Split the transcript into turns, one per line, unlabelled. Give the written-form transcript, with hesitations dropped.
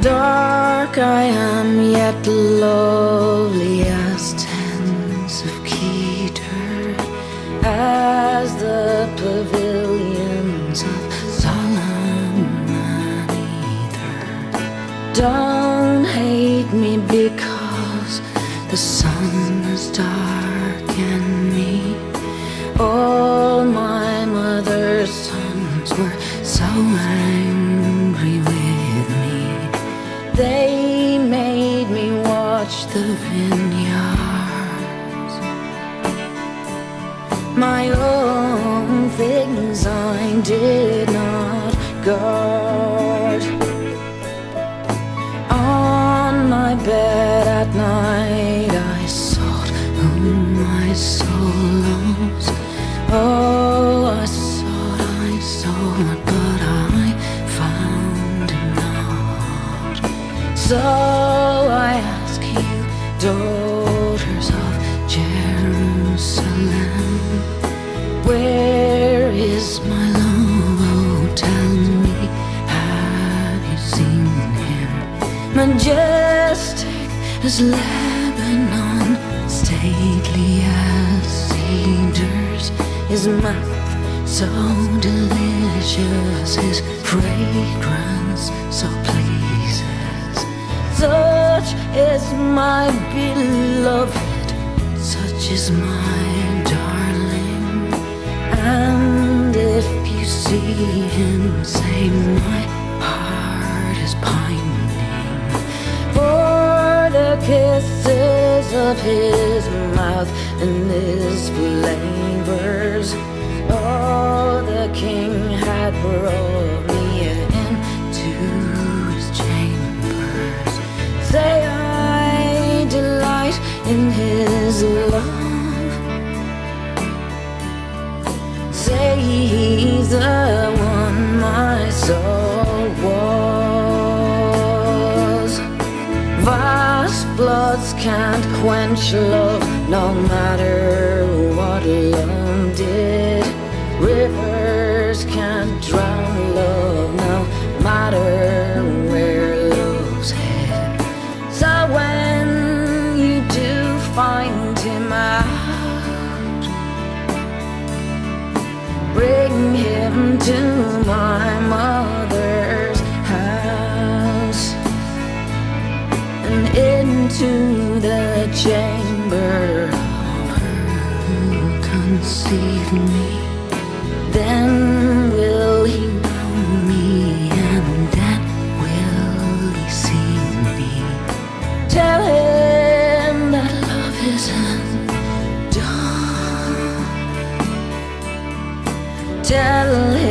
Dark I am, yet lovely as tents of Kedar, as the pavilions of Solomon either. Don't hate me because the sun has darkened me. All my mother's sons were so angry with me. They made me watch the vineyards, my own things I did not guard. On my bed at night I sought whom my soul loves. Oh, I sought, but I found him not. So I ask you, daughters of Jerusalem, where is my love? Oh, tell me, have you seen him? Majestic as Lebanon, stately as cedars, his mouth so delicious, his fragrance so pleases. Such is my beloved, such is my darling. And if you see him, say my heart is pining for the kisses of his mouth and his flavors. Oh, the king had brought me into his chambers. Say I delight in his love. Say he's the one my soul was. Vast floods can't quench love, no matter what love did. Rivers can't drown love, no matter where love's hid. So when you do find him out, bring him to my mother's house and into the chamber of her who conceived me. Then will he know me, and then will he see me. Tell him that love isn't done. Tell him